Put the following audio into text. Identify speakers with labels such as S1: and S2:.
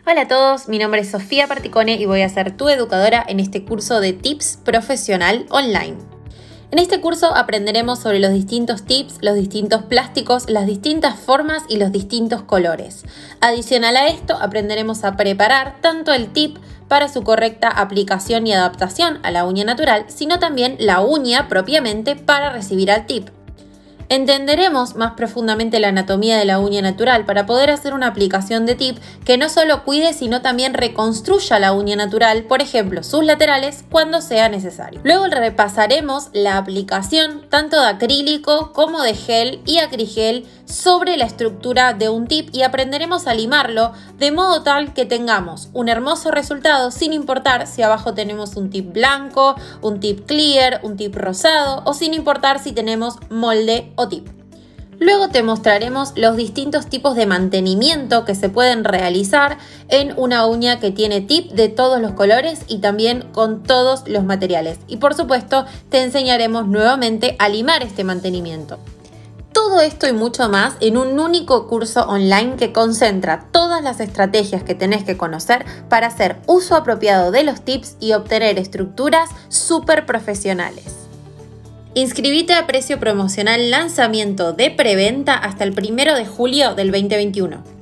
S1: Hola a todos, mi nombre es Sofía Particone y voy a ser tu educadora en este curso de Tips Profesional Online. En este curso aprenderemos sobre los distintos tips, los distintos plásticos, las distintas formas y los distintos colores. Adicional a esto, aprenderemos a preparar tanto el tip para su correcta aplicación y adaptación a la uña natural, sino también la uña propiamente para recibir al tip. Entenderemos más profundamente la anatomía de la uña natural para poder hacer una aplicación de tip que no solo cuide, sino también reconstruya la uña natural, por ejemplo, sus laterales, cuando sea necesario. Luego repasaremos la aplicación tanto de acrílico como de gel y acrigel sobre la estructura de un tip y aprenderemos a limarlo de modo tal que tengamos un hermoso resultado sin importar si abajo tenemos un tip blanco, un tip clear, un tip rosado o sin importar si tenemos molde o tip. Luego te mostraremos los distintos tipos de mantenimiento que se pueden realizar en una uña que tiene tip de todos los colores y también con todos los materiales. Y por supuesto te enseñaremos nuevamente a limar este mantenimiento. Todo esto y mucho más en un único curso online que concentra todas las estrategias que tenés que conocer para hacer uso apropiado de los tips y obtener estructuras súper profesionales. Inscribite a precio promocional lanzamiento de preventa hasta el 1 de julio del 2021.